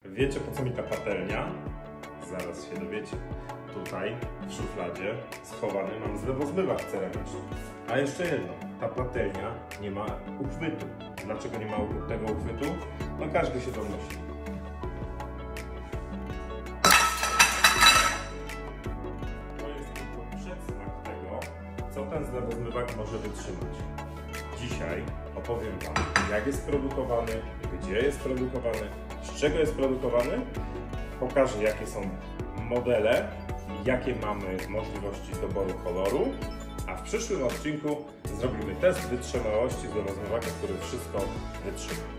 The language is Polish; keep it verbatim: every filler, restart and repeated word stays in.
Wiecie, po co mi ta patelnia? Zaraz się dowiecie. Tutaj w szufladzie schowany mam zlewozmywacz ceramiczny. A jeszcze jedno, ta patelnia nie ma uchwytu. Dlaczego nie ma tego uchwytu? No każdy się domyśli. To jest tylko przedsmak tego, co ten zlewozmywacz może wytrzymać. Dzisiaj opowiem Wam, jak jest produkowany, gdzie jest produkowany, z czego jest produkowany. Pokażę, jakie są modele, jakie mamy możliwości doboru koloru, a w przyszłym odcinku zrobimy test wytrzymałości zlewozmywacza, który wszystko wytrzyma.